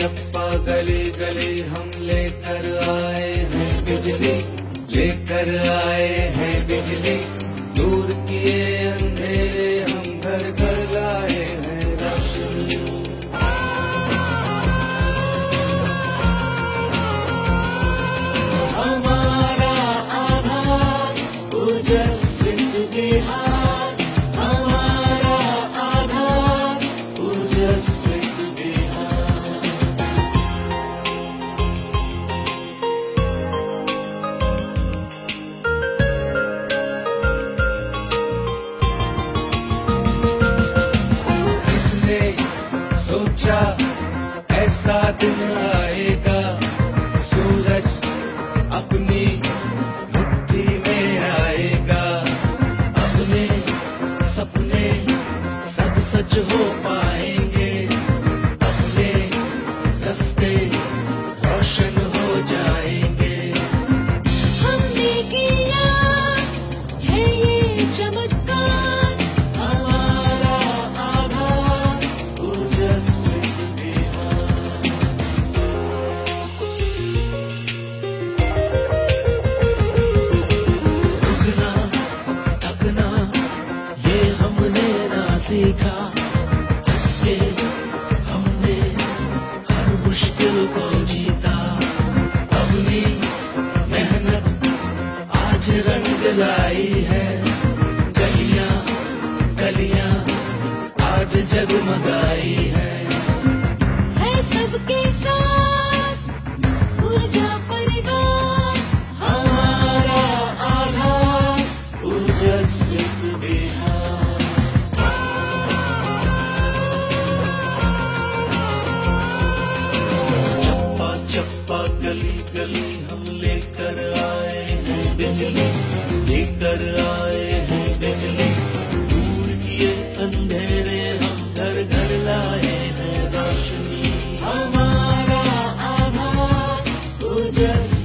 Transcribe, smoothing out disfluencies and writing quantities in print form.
चप्पा गली गली हम लेकर आए हैं बिजली, लेकर आए हैं बिजली। दूर किए अंधेरे हम घर घर लाए हैं रोशनी। हमारा आधार ओजस्वित बिहार, हमारा आधार ओजस्वित बिहार। किसने सोचा ऐसा दिन आएगा, सूरज अपनी मुट्ठी में आएगा। अपने सपने सब सच हो पाएंगे, अपने रास्ते रोशन हो जाएंगे। हमने किया है ये चमत्कार, हमारा आधार ओजस्वित बिहार। रुकना थकना ये हमने ना सीखा, हंस के हमने हर मुश्किल को जीता। अपनी मेहनत आज रंग लाई है, गलियां गलियां आज जगमगाई है। है सबके साथ ऊर्जा परिवार, हमारा आधार ओजस्वित बिहार। चप्पा चप्पा गली गली हम लेकर आए हैं बिजली, लेकर आए हैं बिजली। दूर किए अंधेरे हम घर घर लाए हैं रोशनी। हमारा आधार ओजस्वित